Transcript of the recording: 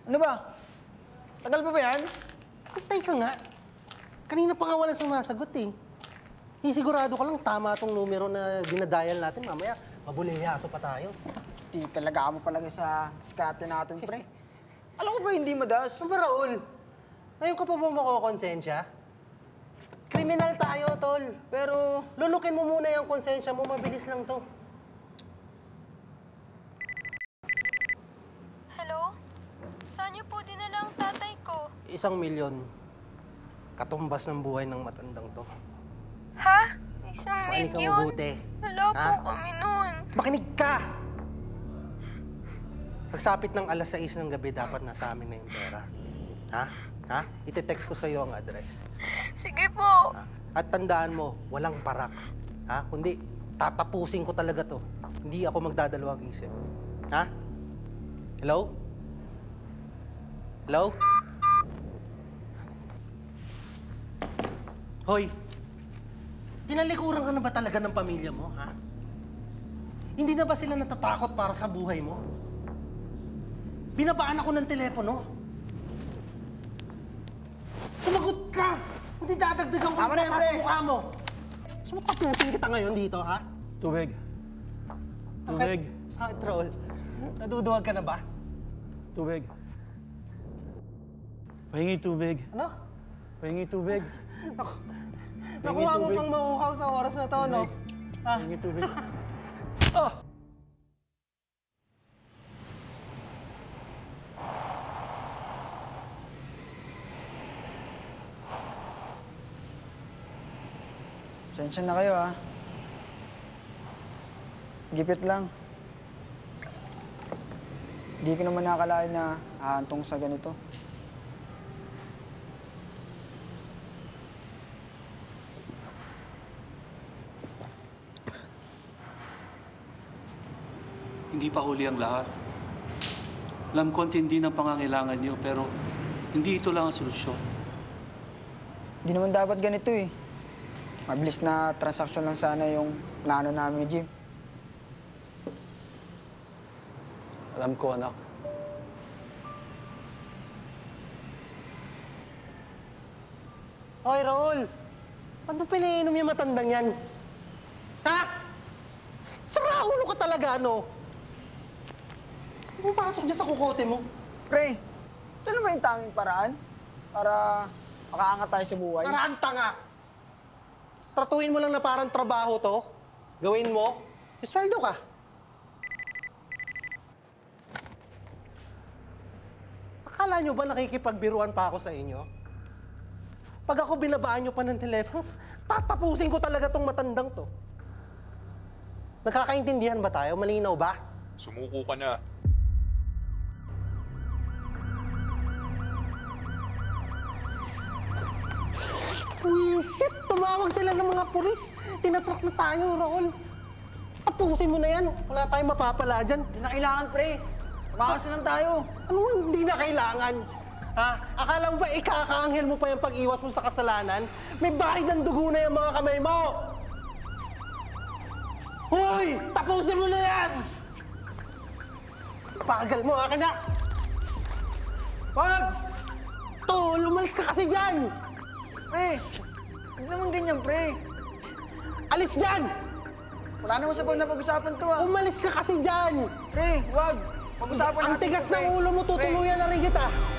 Ano ba? Tagal pa ba yan? Antay ka nga. Kanina pa nga walang sumasagot eh. Sigurado ka lang tama tong numero na dinadial natin. Mamaya, mabulilyaso pa tayo. Di talaga mo palagi sa diskarte natin, pre. Alam ko ba hindi madas? Ano ba, Raul? Ngayon ka pa ba makokonsensya? Kriminal tayo, tol. Pero lulukin mo muna yung konsensya mo. Mabilis lang to. Hello? Saan niyo po dinala ang tatay ko? 1,000,000. Katumbas ng buhay ng matandang to. Ha? 1 Makinig ka milyon? mabuti. Wala po kami nun. Makinig ka! Pagsapit ng alas 6 ng gabi, dapat nasa amin na yung pera. Ha? Ha? Ite-text ko sa'yo ang address. Sige po. Ha? At tandaan mo, walang parak. Ha? Kundi, tatapusin ko talaga to. Hindi ako magdadalawang isip. Ha? Hello? Hello? Hoy! Tinalikuran ka na ba talaga ng pamilya mo, ha? Hindi na ba sila natatakot para sa buhay mo? Binabaan ako ng telepono. Sumagot ka! Hindi dadagdagan ko Tama na, sa pre. mukha mo. Gusto mo tapusin kita ngayon dito, ha? Tubig. Tubig. Ha, Troll? Naduduwag ka na ba? Tubig. Pahingi tubig. Ano? Pahingi tubig. Nakuha mo tubig. pang mauuhaw sa oras na to, no? Ha? Pahingi tubig. Ah! Sensya na kayo, ha? Gipit lang. Di ko naman nakakalain na hahantong sa ganito. Hindi pa huli ang lahat. Alam ko hindi ng pangangailangan niyo, pero hindi ito lang ang solusyon. Di naman dapat ganito, eh. Mabilis na transaksyon lang sana yung plano namin ni Jim. Alam ko, anak. Hoy, Raul! Ano pinainom yung matandang yan? Ha? Sara ulo ka talaga, no? Pumapasok dyan sa kukote mo. Pre, ito na ba yung tanging paraan? Para makaangat tayo sa buhay? Paraan tanga. Tratuhin mo lang na parang trabaho to. Gawin mo. Isweldo ka. Akala nyo ba nakikipagbiruan pa ako sa inyo? Pag ako binabaan nyo pa ng telepono, tatapusin ko talaga tong matandang to. Nagkakaintindihan ba tayo? Malinaw ba? Sumuko ka na. Wisit! Tumawag sila ng mga pulis. Tinatrack na tayo, Raul. Tapusin mo na yan. Wala tayong mapapala dyan. Hindi na kailangan, pre. Tumakas lang tayo. Ano hindi na kailangan? Ha? Akala mo ba ikakaanghel mo pa yung pag-iwas mo sa kasalanan? May bahid ng dugo na yung mga kamay mo! Hoy! Tapusin mo na yan! Pagal mo, akin na! Wag! Tol, umalis ka kasi dyan! Pre, huwag naman ganyan, pre. Alis dyan! Wala naman sa napag-usapan to, ah. Umalis ka kasi dyan! Pre, wag. Pag-usapan Ang natin tigas to, pre. ng ulo mo, tutuluyan na rin kita!